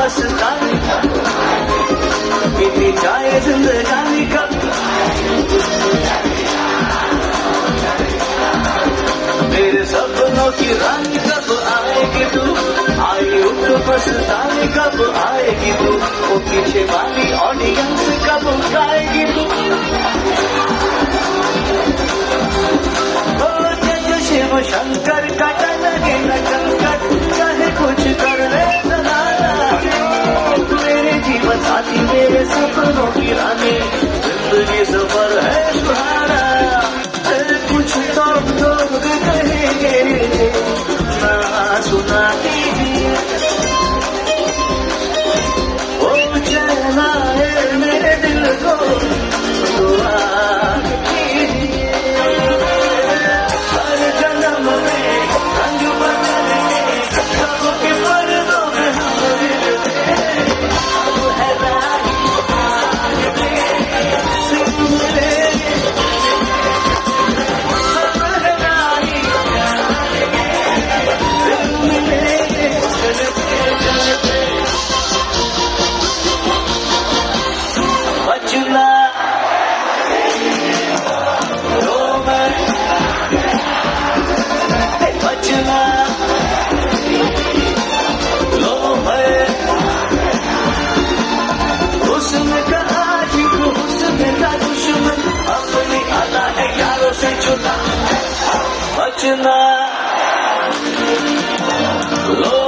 मस्तानी पीती चाहे जिंदगानी कब मेरे सपनों की रानी कब आएगी तू आई उठ मस्तानी कब आएगी तू वो पीछे वाली ऑडियंस कब गाएगी तू शिव शंकर का लगे न संकट चाहे कुछ कर ले मेरे जीवन साथी मेरे सपनों की रानी जिंदगी सफर है सुहाना कुछ तो लोग कहेंगे ना सुना दीजिए ओ चैना है मेरे दिल को दुआ बचना लो